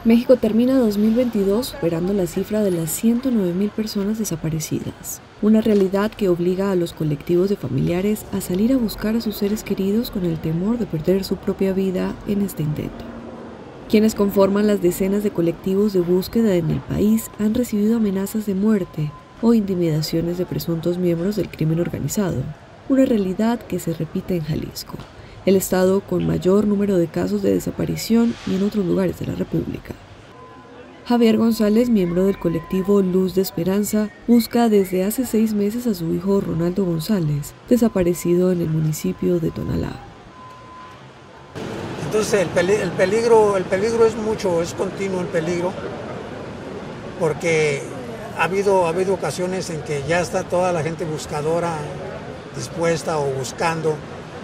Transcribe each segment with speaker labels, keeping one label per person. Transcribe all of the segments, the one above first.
Speaker 1: México termina 2022 superando la cifra de las 109.000 personas desaparecidas, una realidad que obliga a los colectivos de familiares a salir a buscar a sus seres queridos con el temor de perder su propia vida en este intento. Quienes conforman las decenas de colectivos de búsqueda en el país han recibido amenazas de muerte o intimidaciones de presuntos miembros del crimen organizado, una realidad que se repite en Jalisco, el estado con mayor número de casos de desaparición y en otros lugares de la República. Javier González, miembro del colectivo Luz de Esperanza, busca desde hace 6 meses a su hijo Ronaldo González, desaparecido en el municipio de Tonalá.
Speaker 2: Entonces el peligro es mucho, es continuo el peligro, porque ha habido ocasiones en que ya está toda la gente buscadora, dispuesta o buscando,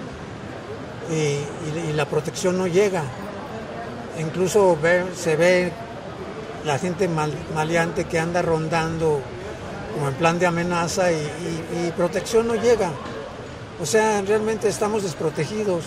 Speaker 2: y la protección no llega. Incluso se ve la gente maleante que anda rondando como en plan de amenaza y protección no llega. O sea, realmente estamos desprotegidos.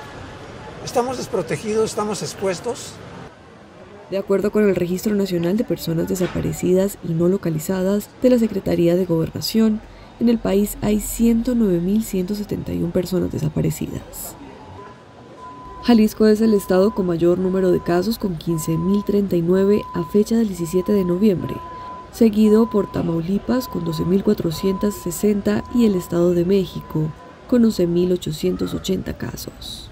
Speaker 2: Estamos expuestos.
Speaker 1: De acuerdo con el Registro Nacional de Personas Desaparecidas y No Localizadas de la Secretaría de Gobernación, en el país hay 109.171 personas desaparecidas. Jalisco es el estado con mayor número de casos, con 15.039 a fecha del 17 de noviembre, seguido por Tamaulipas con 12.460 y el Estado de México con 11.880 casos.